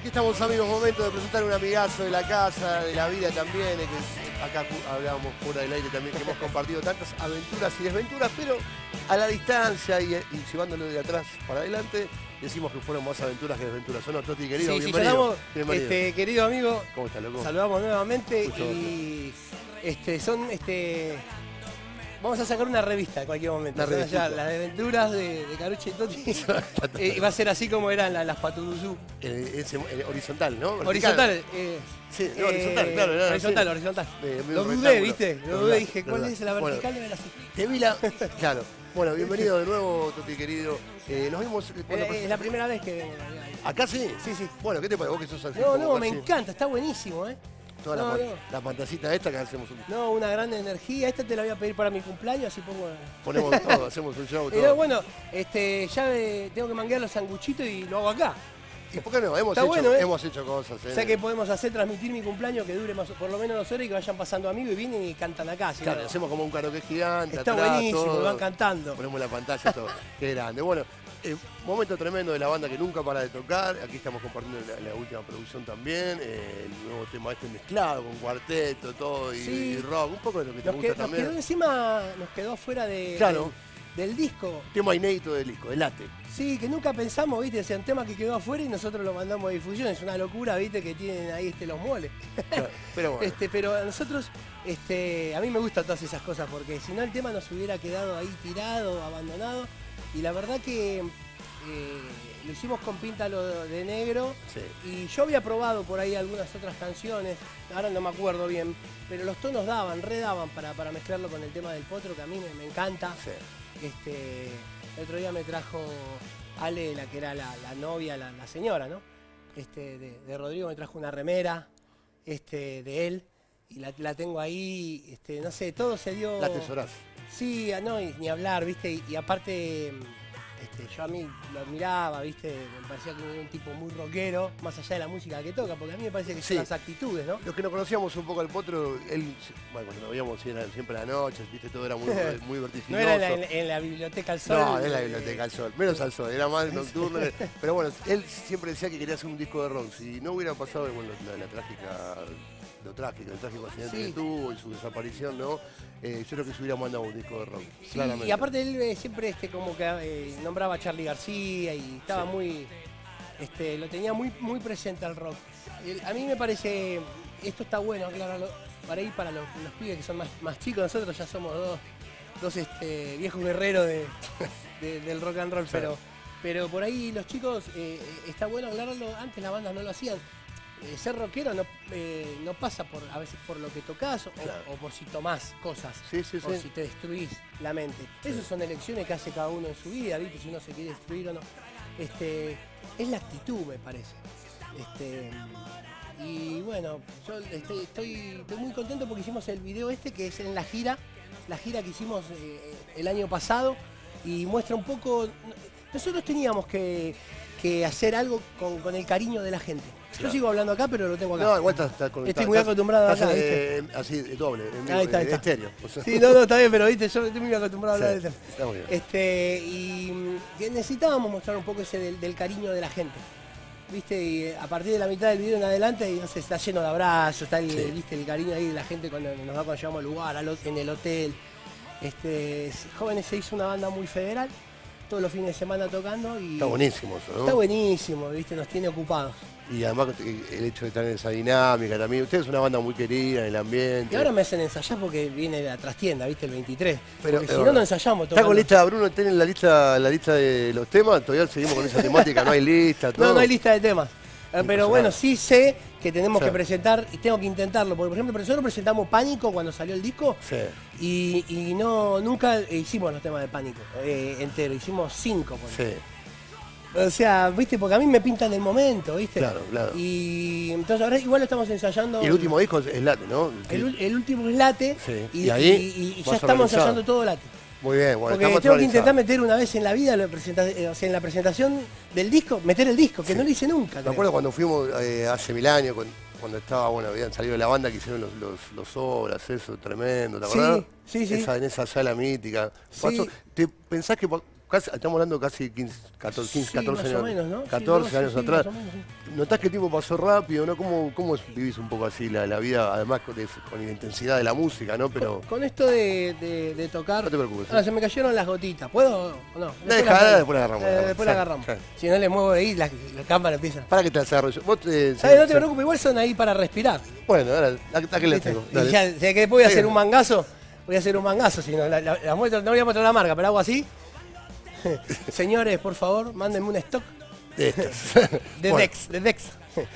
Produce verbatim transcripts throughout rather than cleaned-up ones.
Aquí estamos, amigos, momento de presentar un amigazo de la casa, de la vida también, eh, que acá hablábamos fuera del aire también, que hemos compartido tantas aventuras y desventuras, pero a la distancia y, y llevándolo de atrás para adelante, decimos que fueron más aventuras que desventuras. ¿O no, Toti, querido? Sí, bienvenido. Sí, llamamos, bienvenido. Este, querido amigo, ¿Cómo estás, loco? saludamos nuevamente Justo y este, son, este, vamos a sacar una revista en cualquier momento. Una Son revistita. allá, las aventuras de, de Carucha y Toti. eh, y va a ser así como eran las, las Paturuzú. Eh, ese, eh, horizontal, ¿no? Vertical. Horizontal. Eh, Sí, no, horizontal, eh, claro. Era horizontal, así. horizontal. Eh, medio Lo dudé, rectángulo. ¿viste? Lo Lo dudé, dudé, dije, lo ¿cuál dudé. es la Bueno, vertical? Debe ser así. Te vi la... Claro. Bueno, bienvenido de nuevo, Toti, querido. Eh, nos vimos... eh, cuando Eh, es la primera vez que vengo. ¿Acá sí? Sí, sí. Bueno, ¿qué te parece? Vos que sos así. No, como no, me casi encanta, está buenísimo, ¿eh? Toda no, la, no. la fantasita esta que hacemos un... No, una gran energía. Esta te la voy a pedir para mi cumpleaños, así pongo... Ponemos todo, hacemos un show, todo. Pero bueno, este, ya eh, tengo que manguear los sanguchitos y lo hago acá. ¿Y por qué no? Hemos, Está hecho, bueno, ¿eh? hemos hecho cosas. ¿eh? O sea que podemos hacer, transmitir mi cumpleaños que dure más, por lo menos dos horas y que vayan pasando amigos y vienen y cantan acá. ¿Sí? Claro, ¿No? hacemos como un karaoke gigante. Está atrás, buenísimo, todo. van cantando. Ponemos la pantalla, todo. Qué grande. Bueno, eh, momento tremendo de la banda que nunca para de tocar. Aquí estamos compartiendo la, la última producción también. Eh, el nuevo tema este mezclado con cuarteto, todo, y, Sí. y rock. Un poco de lo que te Nos, gusta que- nos también. quedó encima, nos quedó fuera de, Claro. del, del disco. Tema inédito del disco, el late. Sí, que nunca pensamos, viste, o sea, un tema que quedó afuera y nosotros lo mandamos a difusión. Es una locura, viste, que tienen ahí este, los moles. Claro, pero bueno. Este, pero a nosotros, este, a mí me gustan todas esas cosas porque si no el tema nos hubiera quedado ahí tirado, abandonado. Y la verdad que eh, lo hicimos con Píntalo de Negro. Sí. Y yo había probado por ahí algunas otras canciones, ahora no me acuerdo bien, pero los tonos daban, redaban para, para mezclarlo con el tema del potro, que a mí me, me encanta. Sí. Este, el otro día me trajo Ale, la que era la, la novia, la, la señora, ¿no? Este, de, de Rodrigo me trajo una remera este, de él y la, la tengo ahí, este, no sé, todo se dio... La atesorás. Sí, no, y- ni hablar, ¿viste? Y, y aparte, este, yo a mí lo admiraba, ¿viste? Me parecía que era un tipo muy rockero, más allá de la música que toca, porque a mí me parece que Sí. son las actitudes, ¿no? Los que no conocíamos un poco al Potro, él, bueno, cuando nos veíamos era siempre a la noche, viste, todo era muy, muy No vertiginoso. era en la, en- en la biblioteca al sol. No, en la eh, biblioteca al sol, menos al sol, era más nocturno. Pero bueno, él siempre decía que quería hacer un disco de rock. Si no hubiera pasado bueno, la, la trágica, lo trágico, el trágico accidente Sí. que tuvo y su desaparición, ¿no? Eh, yo creo que se hubiera mandado un disco de rock, Sí, claramente. y aparte él eh, siempre este, como que eh, nombraba a Charly García y estaba Sí. muy, este, lo tenía muy, muy presente al rock. El- a mí me parece, esto está bueno aclararlo, para ir para los, los pibes que son más, más chicos, nosotros ya somos dos, dos este, viejos guerreros de, de- del rock and roll, Sí. pero, pero por ahí los chicos, eh, está bueno aclararlo, antes las bandas no lo hacían. Eh, ser rockero no, eh, no pasa por a veces por lo que tocas o, Claro. o por si tomás cosas Sí, sí, o sí. si te destruís la mente. Esas son elecciones que hace cada uno en su vida, ¿viste? Si uno se quiere destruir o no. Este, es la actitud, me parece. Este, y bueno, yo estoy, estoy, estoy muy contento porque hicimos el video este que es en la gira, la gira que hicimos eh, el año pasado y muestra un poco. Nosotros teníamos que, que hacer algo con, con el cariño de la gente. Yo Claro. sigo hablando acá, pero lo tengo acá. No, igual está, está con- Estoy está- muy estás- acostumbrado estás, acá, eh, así, de doble, en, Ahí está, ahí en está. estéreo. O sea, Sí, no, no, está bien, pero viste, yo estoy muy acostumbrado a hablar sí, de esto. está muy bien. Este, y mm, que necesitábamos mostrar un poco ese del, del cariño de la gente. ¿Viste? Y eh, a partir de la mitad del video en adelante, y no sé, está lleno de abrazos, está el, Sí. ¿viste? El cariño ahí de la gente cuando nos va cuando llegamos al lugar, al ho- en el hotel. Este, s- Jóvenes se hizo una banda muy federal, todos los fines de semana tocando y Está buenísimo eso, ¿no? está buenísimo, ¿viste? Nos tiene ocupados. Y además el hecho de estar en esa dinámica también. Ustedes es una banda muy querida en el ambiente. Y ahora me hacen ensayar porque viene la trastienda, ¿viste? El veintitrés. Pero, Porque eh, si no, no ensayamos. ¿Está con tocando. lista, Bruno? ¿Tienen la lista, la lista de los temas? Todavía seguimos con esa temática, no hay lista, todo. No, no hay lista de temas. Eh, Pero Impresionante. bueno, sí sé que tenemos Sí. que presentar y tengo que intentarlo. Porque, por ejemplo, nosotros presentamos Pánico cuando salió el disco Sí. y, y no nunca hicimos los temas de Pánico eh, entero. Hicimos cinco. por Sí, O sea, ¿viste? Porque a mí me pintan el momento, ¿viste? Claro, claro. Y entonces ahora igual lo estamos ensayando. y el último disco es Late, ¿no? el, ul- el último es Late Sí. y, Y ahí, y- y ya más estamos organizado. ensayando todo Late. Muy bien, bueno, Porque estamos tengo que organizados. intentar meter una vez en la vida, la presenta- eh, o sea, en la presentación del disco, meter el disco, que Sí. no lo hice nunca. Me creo. acuerdo cuando fuimos eh, hace mil años, con- cuando estaba, bueno, habían salido de la banda que hicieron los, los, los obras, eso, tremendo, ¿te Sí, acordás? sí, sí. Esa, en esa sala mítica. Sí. Pasó- ¿Te pensás que, casi, estamos hablando casi quince, catorce, quince, Sí, catorce más años, o menos, ¿no? catorce Sí, años sí, atrás. más o menos, sí. ¿Notás que el tiempo pasó rápido, no? ¿Cómo, cómo vivís un poco así la, la vida, además con, de- con la intensidad de la música, ¿no? Pero Con, con esto de, de, de tocar... no te preocupes. Ah, se me cayeron las gotitas. ¿Puedo o no? Después Dejala, las- después la agarramos, eh, la después la agarramos. agarramos. Sí, Si no le muevo ahí, la, la cámara empieza. para que te desarrollo. Vos te, ¿Sabes? No te se- preocupes, igual son ahí para respirar. Bueno, ahora, aquí la ¿Viste? tengo. Y Dale. ya, sé que después voy a Sí. hacer un mangazo. Voy a hacer un mangazo, si no, la, la- la muestro, no voy a mostrar la marca, pero hago así. Señores, por favor, mándenme un stock De estas. de Bueno, Dex, de Dex.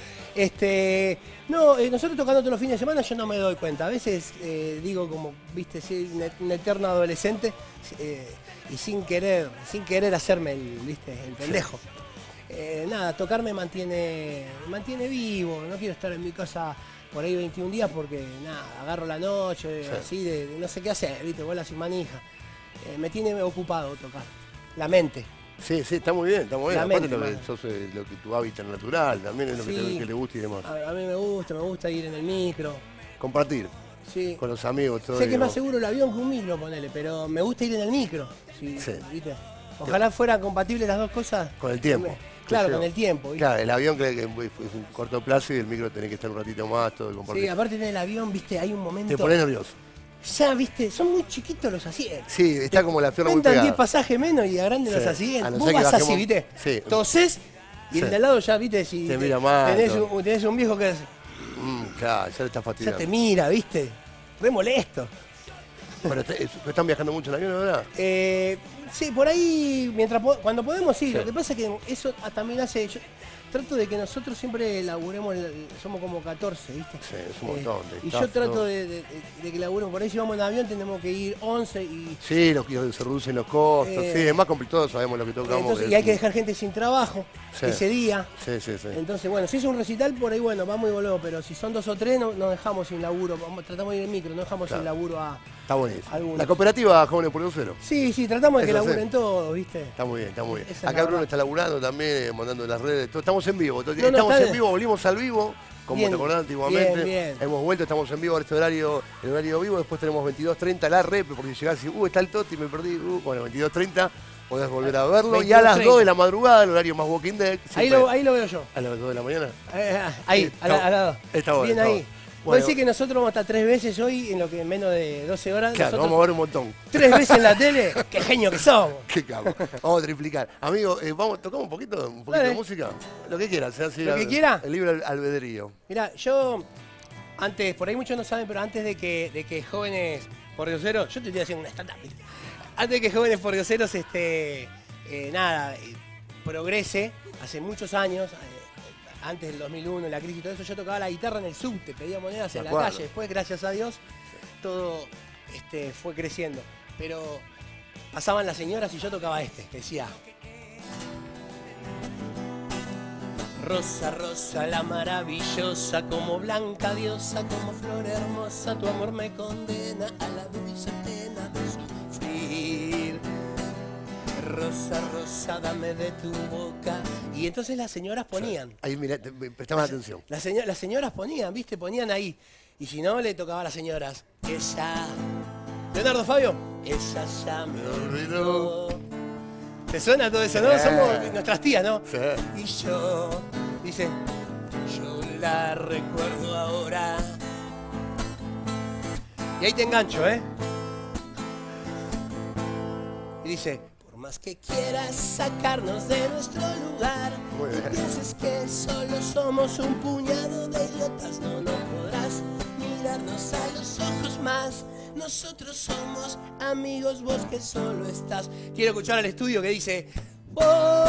Este, no, eh, nosotros tocando todos los fines de semana yo no me doy cuenta. A veces eh, digo como, viste, soy un, un eterno adolescente eh, y sin querer, sin querer hacerme el, viste, el pendejo. Eh, nada, tocar me mantiene, me mantiene vivo. No quiero estar en mi casa por ahí veintiún días porque nada, agarro la noche, Sí. así de, de no sé qué hacer, viste, bola sin manija. Eh, me tiene ocupado tocar. La mente. Sí, sí, está muy bien, está muy bien. La Aparte mente, lo que man. sos eh, lo que tu hábitat natural, también es lo que, Sí. te, que te gusta y demás. A, a mí me gusta, me gusta ir en el micro. Compartir Sí. con los amigos, todo. Sé que es digamos. más seguro el avión que un micro, ponele, pero me gusta ir en el micro. Sí, Sí. ¿viste? Ojalá fueran compatibles las dos cosas. Con el tiempo. Claro, Yo con llevo. el tiempo. ¿viste? Claro, el avión creo que es un corto plazo y el micro tenés que estar un ratito más, todo el compartir. Sí, aparte en el avión, viste, hay un momento. Te pones nervioso. Ya, viste, son muy chiquitos los asientos. Sí, está como la pierna muy Cuentan pegada. diez pasajes menos y agranden Sí. los A asientos. no Vos ser que vas así, bajemos- viste. Sí. Tosés y el Sí. de al lado ya, viste, si Te mira mal, tenés, todo. un, tenés un viejo que es- Mm, claro, ya le está ya fastidiando. te mira, viste. Re molesto. Pero te- es- están viajando mucho en avión, ¿verdad? Eh, sí, por ahí, mientras po- cuando podemos, sí. Sí. Lo que pasa es que eso ah, también hace. Yo trato de que nosotros siempre laburemos, el- somos como catorce, ¿viste? Sí, es un montón de y staff, yo trato todo. de, de- de que laburemos. Por ahí, si vamos en avión, tenemos que ir once y. Sí, los que se reducen los costos. Eh, sí, es más complicado, sabemos lo que tocamos. Entonces, que y hay es- que dejar gente sin trabajo Sí. ese día. Sí, sí, sí. Entonces, bueno, si es un recital, por ahí, bueno, vamos y volvemos. Pero si son dos o tres, no, nos dejamos sin laburo. Vamos, tratamos de ir en micro, no dejamos Claro. sin laburo a. Está buenísimo. Algunos. La cooperativa Jóvenes por Cero. Sí, sí, tratamos de que Eso sí. laburen todos, ¿viste? Está muy bien, está muy bien. Esa es la Acá Bruno verdad. está laburando también, eh, mandando en las redes. todo. Estamos en vivo. todo- No, no, estamos está en bien. vivo, volvimos al vivo, como Bien, te acordás antiguamente. bien, bien. Hemos vuelto, estamos en vivo ahora este horario, el horario vivo. Después tenemos veintidós treinta la rep, porque si llegás y, uh, está el Toti, me perdí. Uh, bueno, veintidós treinta, podés volver a verlo. Y a las veintidós dos de treinta. la madrugada, el horario más Walking Dead. Ahí siempre lo, ahí lo veo yo. A las dos de la mañana. Eh, ahí, Sí, al, está- al lado. está bueno, Bien está ahí. bueno. Vos Bueno. decís que nosotros vamos a estar tres veces hoy en lo que en menos de doce horas. Claro, nosotros vamos a ver un montón. tres veces en la tele. ¡Qué genio que somos! Qué capo. Vamos a triplicar. Amigo, eh, vamos, tocamos un poquito, un poquito Dale. de música. Lo que quieras, sea así, Lo que al- quiera. El libre albedrío. Mirá, yo antes, por ahí muchos no saben, pero antes de que, de que jóvenes por dioseros, yo te estoy haciendo una stand-up. ¿viste? Antes de que jóvenes por dioseros, este, eh, nada, eh, progrese, hace muchos años, eh, antes del dos mil uno, la crisis y todo eso, yo tocaba la guitarra en el subte, pedía monedas Me en la acuerdo. calle. Después, gracias a Dios, todo este, fue creciendo. Pero pasaban las señoras y yo tocaba este, que decía... Rosa, rosa, la maravillosa, como blanca diosa, como flor hermosa, tu amor me condena a la dulce pena de sufrir. Rosa, rosa, dame de tu boca. Y entonces las señoras ponían. Ahí, mira, te- prestame atención. Las, seño- las señoras ponían, ¿viste? Ponían ahí. Y si no, le tocaba a las señoras. Esa. Leonardo Fabio. Esa ya me olvidó. ¿Te suena todo eso, no? Sí. Somos nuestras tías, ¿no? Sí. Y yo, dice, yo la recuerdo ahora. Y ahí te engancho, ¿eh? Y dice, por más que quieras sacarnos de nuestro lugar, Muy bien. y pienses que solo somos un puñado de idiotas, no, no podrás mirarnos a los ojos más. Nosotros somos amigos, vos que solo estás. Quiero escuchar al estudio que dice, oh,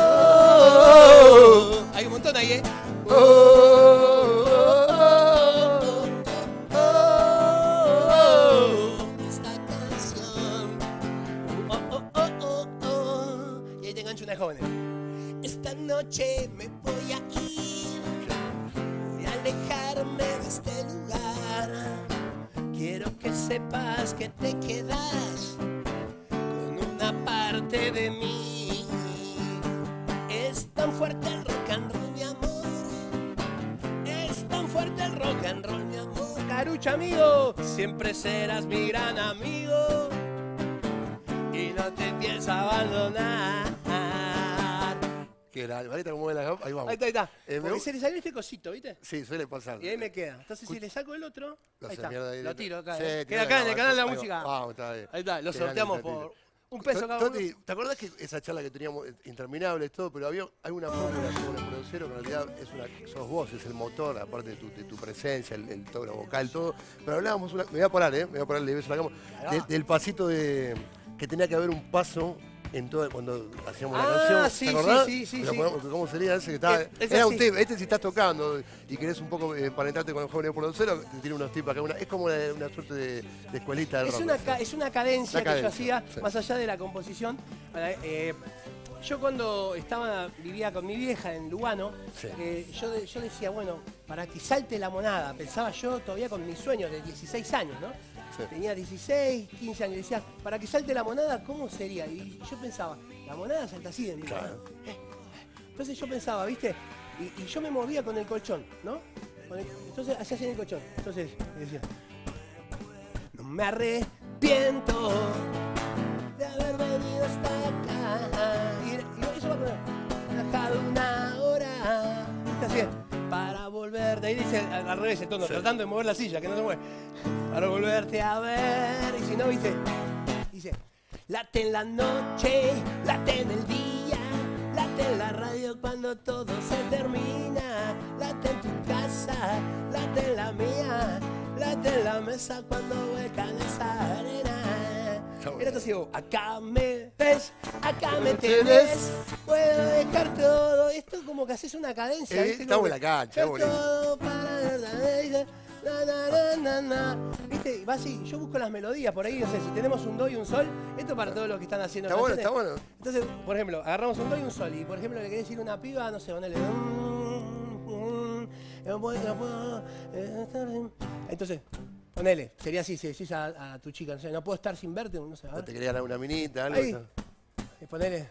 oh, oh. Hay un montón ahí, ¿eh? Oh, oh, oh, oh, oh. Esta canción. Oh, oh, oh, oh, oh. Y ahí te engancho una de jóvenes. Esta noche me voy a ir. Voy a alejarme de este lugar. Quiero que sepas que te quedas con una parte de mí. Es tan fuerte el rock and roll, mi amor. Es tan fuerte el rock and roll, mi amor. Carucha, amigo, siempre serás mi gran amigo. Y no te pienso abandonar. Que la maleta como la ahí vamos. Ahí está, ahí está. Eh, Porque me... se le salió este cosito, ¿viste? Sí, suele pasar. Y ahí me queda. Entonces si le saco el otro, Lo ahí está. ahí Lo tiro acá. Sí, eh. queda Queda acá en el canal de la ahí va. música. Vamos, está bien. Ahí está, lo Qué sorteamos grande, por un peso cada uno. Toti, ¿te acordás que esa charla que teníamos interminable todo, pero había alguna fórmula sobre el producero que en realidad es una, sos vos, es el motor, aparte de tu, de tu presencia, el, el tono vocal, todo. Pero hablábamos, una, me voy a parar, ¿eh? Me voy a parar, le beso la cama, de, del pasito de que tenía que haber un paso en todo, cuando hacíamos Ah, la canción. sí, ¿Te acordás? sí, sí, sí, Pero sí. ponemos- ¿Cómo sería ese que estaba? Eh, es Era un así. tip, este si estás tocando y querés un poco eh, emparentarte con el joven producero, te tiene unos tips acá. Una, es como una, una suerte de, de escuelita del Es rock. una, ¿sí? ca- es una cadencia Una que yo cadencia, hacía, sí. más allá de la composición. Eh, yo cuando estaba, vivía con mi vieja en Lugano, Sí. eh, yo, de- yo decía, bueno, para que salte la monada, pensaba yo todavía con mis sueños de dieciséis años, ¿no? Sí. Tenía dieciséis, quince años, decía, para que salte la monada, ¿cómo sería? Y yo pensaba, la monada salta así de mi Claro. mano. Eh, Entonces yo pensaba, ¿viste? Y, y yo me movía con el colchón, ¿no? Con el- entonces hacía así en el colchón. Entonces decía, no me arrepiento de haber venido hasta acá. Y, y eso va a poner, dejado una hora. ¿Viste? Así, para volverte. Ahí dice al, al revés el tono, Sí. tratando de mover la silla, que no se mueve. Para volverte a ver. Y si no, ¿viste? Dice, late en la noche, late en el día, late en la radio cuando todo se termina, late en tu casa, late en la mía, late en la mesa cuando vuelcan esa arena. Está bueno. Era así, oh, acá me ves, acá me ¿Me tenés, tenés? puedo dejar todo. Esto como que haces una cadencia, Eh, ¿viste? estamos Como en la que, cancha, dejar buenísimo. todo para la- na, na, na, na, na. ¿Viste? Va así, yo busco las melodías por ahí, no sé, si tenemos un do y un sol, esto para todos los que están haciendo Está bueno, canciones. está bueno. Entonces, por ejemplo, agarramos un do y un sol, y por ejemplo le querés decir a una piba, no sé, ponele. Entonces, ponele, sería así, si decís a, a tu chica, no sé, no puedo estar sin verte, no sé, a ¿No ver. te quería dar una minita, algo? Ahí. Y ponele.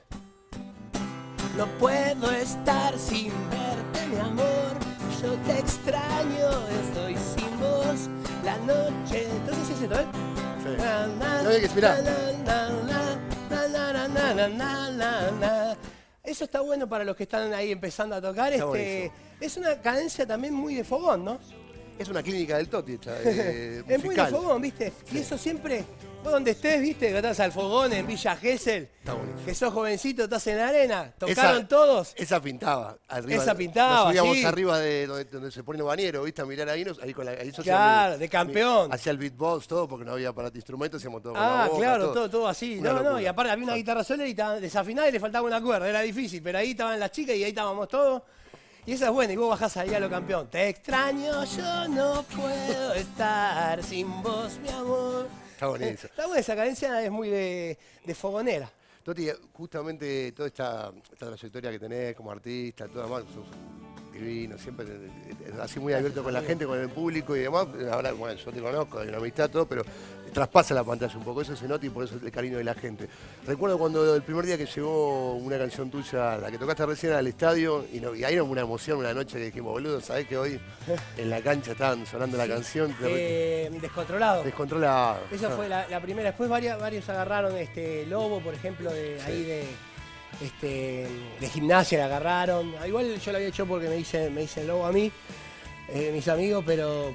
No puedo estar sin verte, mi amor. Yo te extraño, estoy sin vos. La noche. Entonces es esto, ¿eh? Sí. Na, na, No hay que esperar. na, na, na, na, na, na, na, na, na, na. Eso está bueno para los que están ahí empezando a tocar. Está Este, buenísimo. es una cadencia también muy de fogón, ¿no? Es una clínica del Toti esta, eh, Es muy de musical. fogón, ¿viste? Y eso siempre, vos donde estés, ¿viste? Que estás al fogón en Villa Gesell, Está buenísimo. que sos jovencito, estás en la arena, tocaron Esa- todos. Esa pintaba. Arriba, Esa pintaba, nos subíamos sí. arriba de donde, donde se pone el bañero, ¿viste? A mirar ahí, nos, ahí con la, ahí yo hacía Claro, mi- de campeón. mi- Hacía el beatbox, todo, porque no había para instrumentos, hacíamos todo con la Ah, boca, claro, todo, todo así. Una No, no, locura. y aparte había una guitarra sola y estaba desafinada y le faltaba una cuerda, era difícil, pero ahí estaban las chicas y ahí estábamos todos. Y esa es buena, y vos bajás ahí a lo campeón. Te extraño, yo no puedo estar sin vos, mi amor. Está buenísimo. Está buena, esa cadencia es muy de, de fogonera. Toti, justamente toda esta, esta trayectoria que tenés como artista, todo demás, sos divino, siempre eh, eh, así muy abierto con la gente, con el público y demás. Ahora, bueno, yo te conozco, hay una amistad, todo, pero traspasa la pantalla un poco, eso se nota y por eso el cariño de la gente. Recuerdo cuando el primer día que llegó una canción tuya, la que tocaste recién al estadio, y, no, y ahí era una emoción, una noche que dijimos, boludo, ¿sabés que hoy en la cancha estaban sonando la canción? Te- Eh, descontrolado. Descontrolado. Esa fue la, la primera. Después varias, varios agarraron este Lobo, por ejemplo, de ahí de, este, de gimnasia la agarraron. Ah, igual yo lo había hecho porque me dicen, me dicen Lobo a mí, eh, mis amigos, pero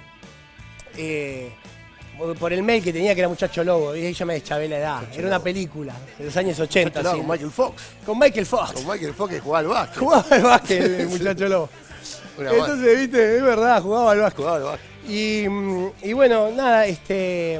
eh, por- por el mail que tenía que era Muchacho Lobo, y ahí yo me deschavé la edad. Muchacho Era una Lobo. película de los años ochenta. Hablaba sí. con Michael Fox. Con Michael Fox. Con Michael Fox que jugaba al básquet. Jugaba al básquet el Muchacho Lobo. Una banda. Entonces, viste, es verdad, jugaba al básquet. Jugaba al básquet. Y, mm, y bueno, nada, este.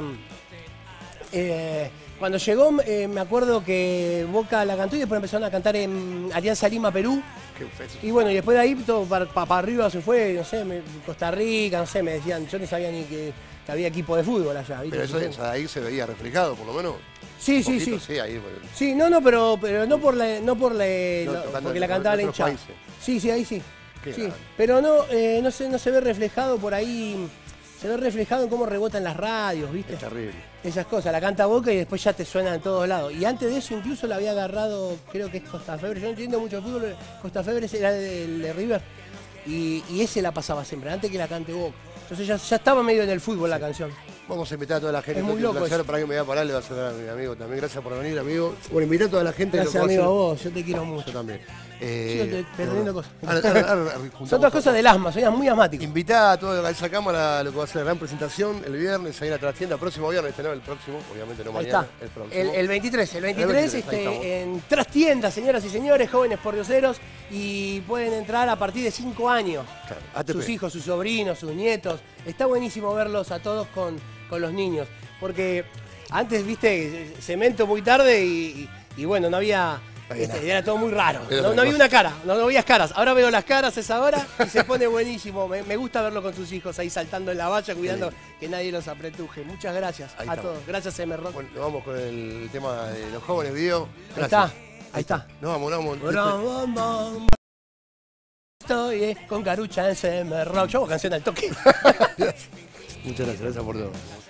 eh, cuando llegó, eh, me acuerdo que Boca la cantó y después empezaron a cantar en Alianza Lima, Perú. Qué fe- Y bueno, y después de ahí todo para, para- para arriba se fue, no sé, me- Costa Rica, no sé, me decían, yo no sabía ni que, que había equipo de fútbol allá. ¿viste? Pero eso, eso de ahí se veía reflejado, por lo menos. Sí, Un sí, poquito, sí. Sí, ahí. bueno. Sí, no, no, pero, pero no por la, no por la, No, no, tocando porque en- la cantaba la en otros hinchada. países. Sí, sí, ahí sí. Qué Sí, grande. pero no, eh, no se, no se ve reflejado por ahí, se ve reflejado en cómo rebotan las radios, ¿viste? Es terrible. Esas cosas, la canta Boca y después ya te suena en todos lados. Y antes de eso incluso la había agarrado, creo que es Costa Febre, yo no entiendo mucho de fútbol, Costa Febre era el de River, y, y ese la pasaba siempre, antes que la cante Boca. Entonces ya, ya estaba medio en el fútbol la canción. Vamos a invitar a toda la gente. Es muy Toti, un loco placer, eso. para que me voy a parar, le voy a saludar a mi amigo también. Gracias por venir, amigo. Bueno, invitar a toda la gente. que lo Gracias pueda amigo a hacer. vos, yo te quiero mucho. Yo también. Eh, Sigo te- perdiendo no, cosas. ahora- ahora- ahora juntamos Son todas cosas del asma, soy muy asmático. Invitá a toda esa cámara a lo que va a ser la gran presentación el viernes, ahí en la trastienda, próximo viernes, este no, el próximo, obviamente no Ahí mañana, está. el próximo. El, el veintitrés, el veintitrés, veintitrés, ahí estamos. este, en Trastienda, señoras y señores, jóvenes pordioseros, y pueden entrar a partir de cinco años. Claro, A T P. Sus hijos, sus sobrinos, sus nietos. Está buenísimo verlos a todos con, con los niños. Porque antes, viste, cemento muy tarde y, y- y bueno, no había... este, era todo muy raro. Era No, otra no había cosa. una cara, no, no veías caras. Ahora veo las caras a esa hora y se pone buenísimo. Me, me gusta verlo con sus hijos ahí saltando en la valla, cuidando Sí. que nadie los apretuje. Muchas gracias Ahí a estamos. todos. Gracias, M Rock. Bueno, nos vamos con el tema de los jóvenes video. Ahí Gracias. está, ahí está. Nos vamos, nos vamos. Brom, bom, bom. Estoy eh, con Carucha en C M Rock. Yo hago canción al toque. Muchas gracias, gracias por todo.